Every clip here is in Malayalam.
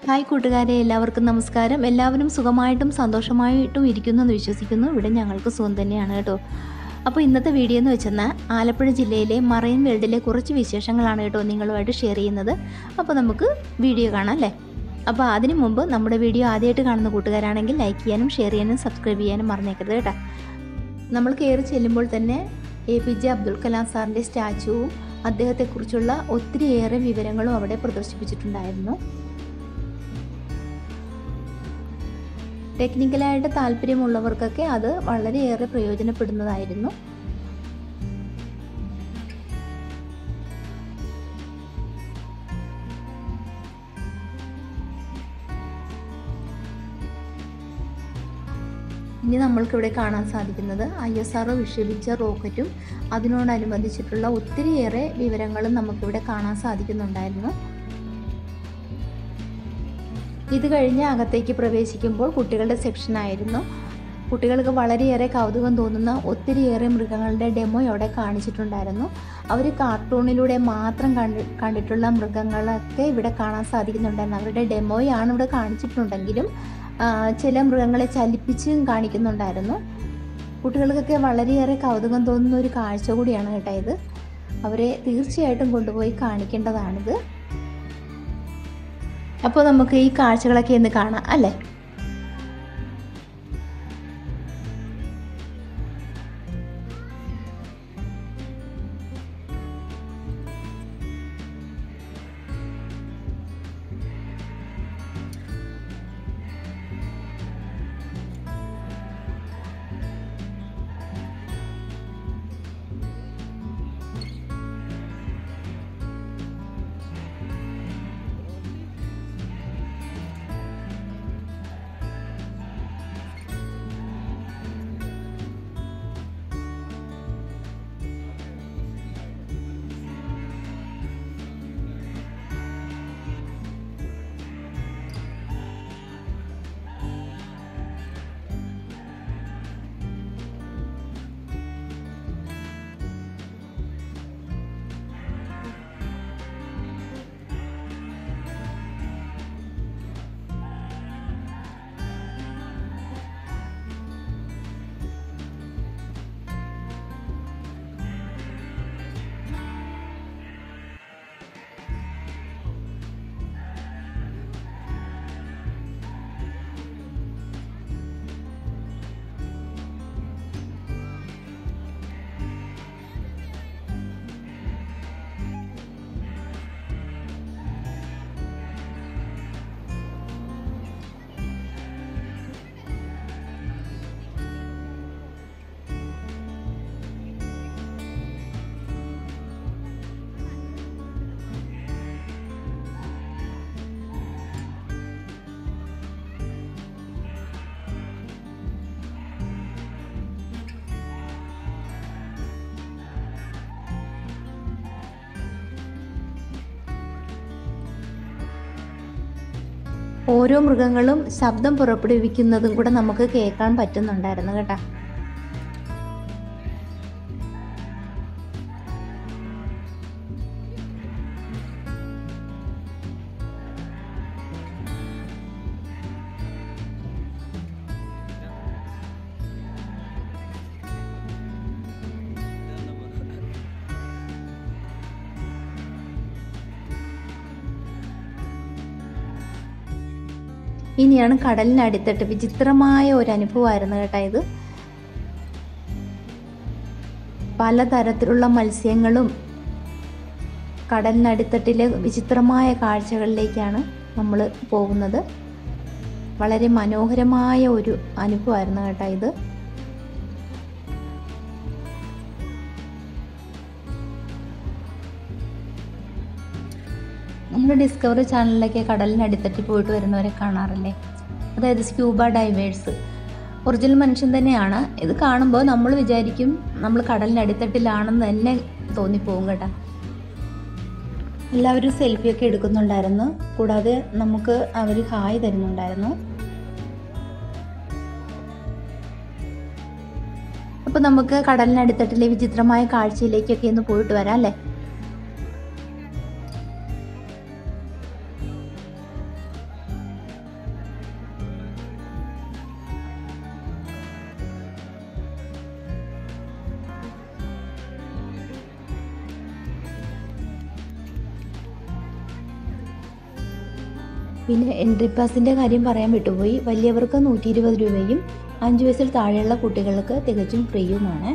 ഹായ് കൂട്ടുകാരെ, എല്ലാവർക്കും നമസ്കാരം. എല്ലാവരും സുഖമായിട്ടും സന്തോഷമായിട്ടും ഇരിക്കുന്നു എന്ന് വിശ്വസിക്കുന്നു. ഇവിടെ ഞങ്ങൾക്ക് സുഖം തന്നെയാണ് കേട്ടോ. അപ്പോൾ ഇന്നത്തെ വീഡിയോ എന്ന് വെച്ചാൽ ആലപ്പുഴ ജില്ലയിലെ മറൈൻ വേൾഡിലെ കുറച്ച് വിശേഷങ്ങളാണ് കേട്ടോ നിങ്ങളുമായിട്ട് ഷെയർ ചെയ്യുന്നത്. അപ്പോൾ നമുക്ക് വീഡിയോ കാണാം അല്ലേ. അപ്പോൾ അതിനു മുമ്പ് നമ്മുടെ വീഡിയോ ആദ്യമായിട്ട് കാണുന്ന കൂട്ടുകാരാണെങ്കിൽ ലൈക്ക് ചെയ്യാനും ഷെയർ ചെയ്യാനും സബ്സ്ക്രൈബ് ചെയ്യാനും മറന്നേക്കരുത് കേട്ടോ. നമ്മൾ കയറി ചെല്ലുമ്പോൾ തന്നെ APJ അബ്ദുൽ കലാം സാറിൻ്റെ സ്റ്റാച്ചുവും അദ്ദേഹത്തെക്കുറിച്ചുള്ള ഒത്തിരിയേറെ വിവരങ്ങളും അവിടെ പ്രദർശിപ്പിച്ചിട്ടുണ്ടായിരുന്നു. ടെക്നിക്കലായിട്ട് താല്പര്യമുള്ളവർക്കൊക്കെ അത് വളരെയേറെ പ്രയോജനപ്പെടുന്നതായിരുന്നു. ഇനി നമ്മൾക്കിവിടെ കാണാൻ സാധിക്കുന്നത് ISRO വിക്ഷേപിച്ച റോക്കറ്റും അതിനോടനുബന്ധിച്ചിട്ടുള്ള ഒത്തിരിയേറെ വിവരങ്ങളും നമുക്കിവിടെ കാണാൻ സാധിക്കുന്നുണ്ടായിരുന്നു. ഇത് കഴിഞ്ഞ് അകത്തേക്ക് പ്രവേശിക്കുമ്പോൾ കുട്ടികളുടെ സെക്ഷനായിരുന്നു. കുട്ടികൾക്ക് വളരെയേറെ കൗതുകം തോന്നുന്ന ഒത്തിരിയേറെ മൃഗങ്ങളുടെ ഡെമോ അവിടെ കാണിച്ചിട്ടുണ്ടായിരുന്നു. അവർ കാർട്ടൂണിലൂടെ മാത്രം കണ്ടിട്ടുള്ള മൃഗങ്ങളൊക്കെ ഇവിടെ കാണാൻ സാധിക്കുന്നുണ്ടായിരുന്നു. അവരുടെ ഡെമോയാണ് ഇവിടെ കാണിച്ചിട്ടുണ്ടെങ്കിലും ചില മൃഗങ്ങളെ ചലിപ്പിച്ചും കാണിക്കുന്നുണ്ടായിരുന്നു. കുട്ടികൾക്കൊക്കെ വളരെയേറെ കൗതുകം തോന്നുന്ന ഒരു കാഴ്ച കൂടിയാണ് കേട്ടോ ഇത്. അവരെ തീർച്ചയായിട്ടും കൊണ്ടുപോയി കാണിക്കേണ്ടതാണിത്. അപ്പോൾ നമുക്ക് ഈ കാഴ്ചകളൊക്കെ ഒന്ന് കാണാം അല്ലേ. ഓരോ മൃഗങ്ങളും ശബ്ദം പുറപ്പെടുവിക്കുന്നതും കൂടെ നമുക്ക് കേൾക്കാൻ പറ്റുന്നുണ്ടായിരുന്നു കേട്ടോ. ഇനിയാണ് കടലിനടിത്തട്ട്. വിചിത്രമായ ഒരു അനുഭവമായിരുന്നു കേട്ടോ ഇത്. പലതരത്തിലുള്ള മത്സ്യങ്ങളും കടലിനടിത്തട്ടിലെ വിചിത്രമായ കാഴ്ചകളിലേക്കാണ് നമ്മൾ പോകുന്നത്. വളരെ മനോഹരമായ ഒരു അനുഭവമായിരുന്നു കേട്ടോ ഇത്. നമ്മുടെ ഡിസ്കവറി ചാനലിലൊക്കെ കടലിനടിത്തട്ടി പോയിട്ട് വരുന്നവരെ കാണാറില്ലേ, അതായത് സ്ക്യൂബ ഡൈവേഴ്സ്. ഒറിജിനൽ മനുഷ്യൻ തന്നെയാണ്. ഇത് കാണുമ്പോൾ നമ്മൾ വിചാരിക്കും നമ്മൾ കടലിനടിത്തട്ടിലാണെന്ന് തന്നെ തോന്നിപ്പോകും കേട്ടോ. എല്ലാവരും സെൽഫിയൊക്കെ എടുക്കുന്നുണ്ടായിരുന്നു. കൂടാതെ നമുക്ക് അവർ ഹായ് തരുന്നുണ്ടായിരുന്നു. അപ്പോൾ നമുക്ക് കടലിനടിത്തട്ടിലെ വിചിത്രമായ കാഴ്ചയിലേക്കൊക്കെ ഒന്ന് പോയിട്ട് വരാം അല്ലേ. പിന്നെ എൻട്രി പാസിൻ്റെ കാര്യം പറയാൻ വിട്ടുപോയി. വലിയവർക്ക് 120 രൂപയും 5 വയസ്സിൽ താഴെയുള്ള കുട്ടികൾക്ക് തികച്ചും ഫ്രീയുമാണ്.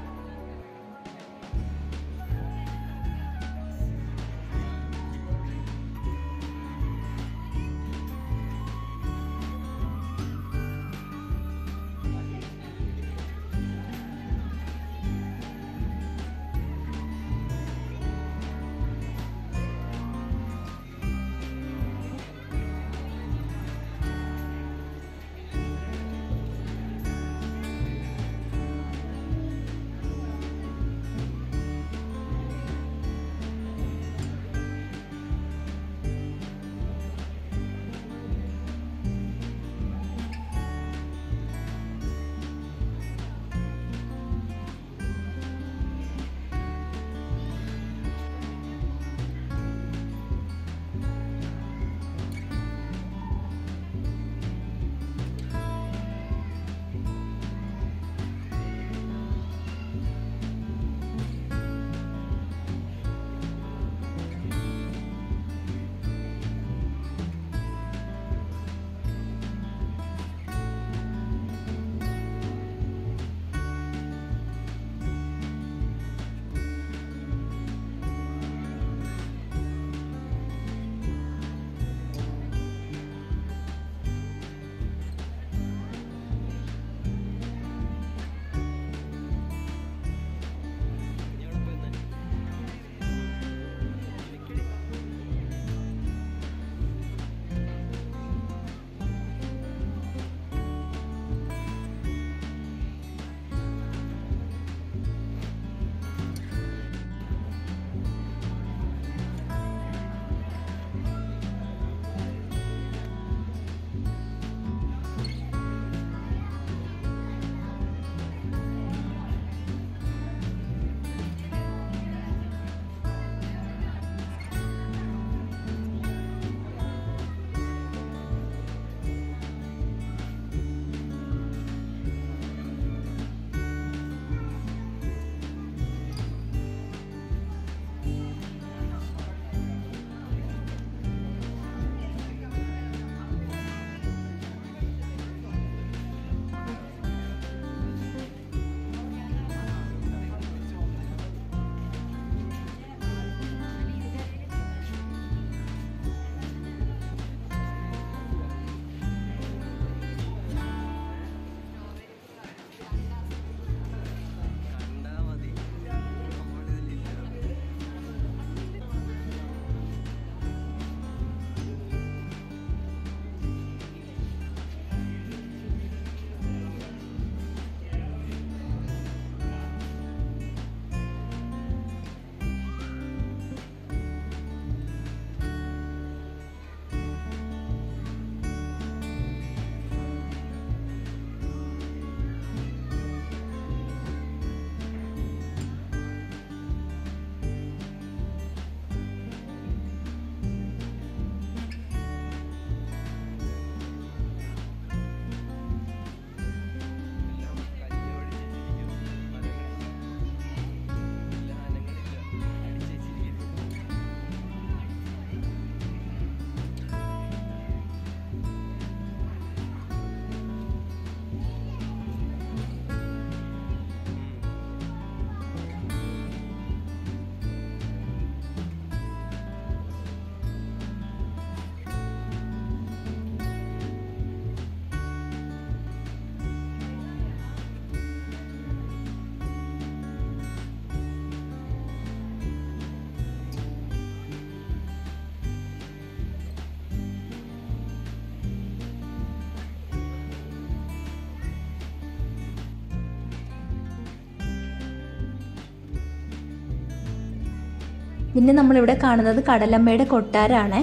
പിന്നെ നമ്മളിവിടെ കാണുന്നത് കടലമ്മയുടെ കൊട്ടാരമാണ്.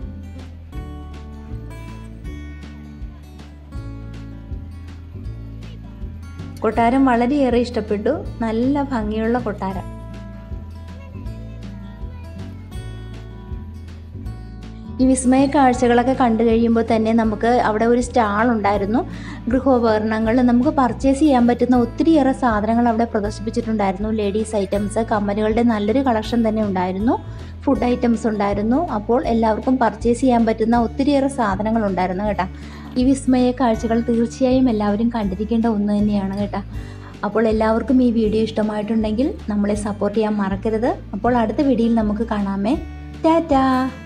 കൊട്ടാരം വളരെയേറെ ഇഷ്ടപ്പെട്ടു. നല്ല ഭംഗിയുള്ള കൊട്ടാരം. ഈ വിസ്മയ കാഴ്ചകളൊക്കെ കണ്ടു കഴിയുമ്പോൾ തന്നെ നമുക്ക് അവിടെ ഒരു സ്റ്റാൾ ഉണ്ടായിരുന്നു. ഗൃഹോപകരണങ്ങൾ നമുക്ക് പർച്ചേസ് ചെയ്യാൻ പറ്റുന്ന ഒത്തിരിയേറെ സാധനങ്ങൾ അവിടെ പ്രദർശിപ്പിച്ചിട്ടുണ്ടായിരുന്നു. ലേഡീസ് ഐറ്റംസ്, കമ്മലുകളുടെ നല്ലൊരു കളക്ഷൻ തന്നെ ഉണ്ടായിരുന്നു. ഫുഡ് ഐറ്റംസ് ഉണ്ടായിരുന്നു. അപ്പോൾ എല്ലാവർക്കും പർച്ചേസ് ചെയ്യാൻ പറ്റുന്ന ഒത്തിരിയേറെ സാധനങ്ങൾ ഉണ്ടായിരുന്നു കേട്ടോ. ഈ വിസ്മയ കാഴ്ചകൾ തീർച്ചയായും എല്ലാവരും കണ്ടിരിക്കേണ്ട ഒന്ന് തന്നെയാണ് കേട്ടോ. അപ്പോൾ എല്ലാവർക്കും ഈ വീഡിയോ ഇഷ്ടമായിട്ടുണ്ടെങ്കിൽ നമ്മളെ സപ്പോർട്ട് ചെയ്യാൻ മറക്കരുത്. അപ്പോൾ അടുത്ത വീഡിയോയിൽ നമുക്ക് കാണാമേ. ടാറ്റാ.